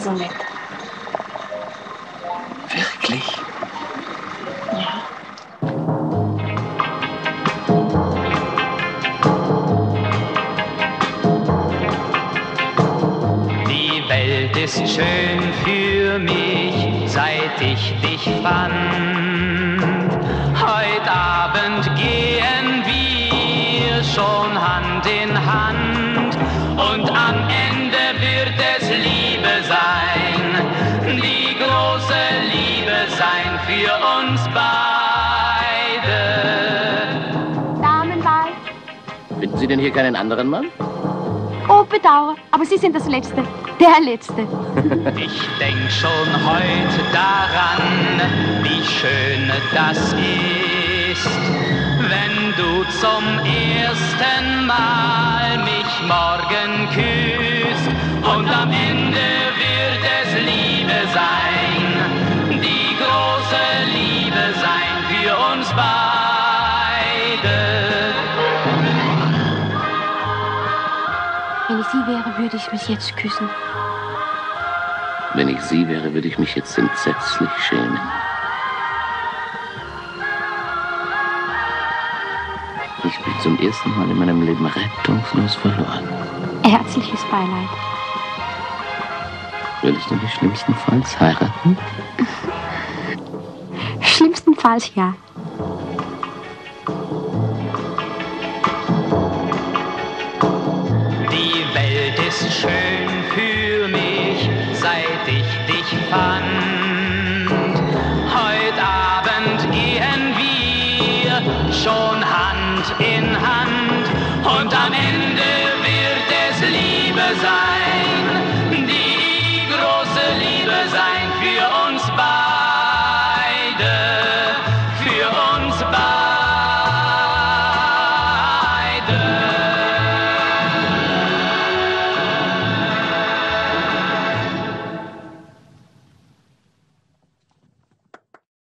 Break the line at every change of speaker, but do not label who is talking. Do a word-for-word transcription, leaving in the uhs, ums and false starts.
so nett.
Wirklich?
Ja.
Die Welt ist schön für mich, seit ich dich fand. Heute Abend gehen wir schon Hand in Hand und am Ende wird es Liebe sein, die große Liebe sein für uns beide.
Damenwahl.
Finden Sie denn hier keinen anderen Mann?
Oh, bedauere, aber Sie sind das Letzte. Der Letzte.
Ich denk schon heute daran, wie schön das ist, wenn du zum ersten Mal mich morgen küsst und am Ende wird es Liebe sein, die große Liebe sein für uns beide.
Wenn ich Sie wäre, würde ich mich jetzt küssen.
Wenn ich Sie wäre, würde ich mich jetzt entsetzlich schämen. Ich bin zum ersten Mal in meinem Leben rettungslos verloren.
Herzliches Beileid.
Würdest du mich schlimmstenfalls heiraten?
Schlimmstenfalls ja.
Die Welt ist schön für mich, seit ich dich fand. Heute Abend gehen wir schon Hand in Hand.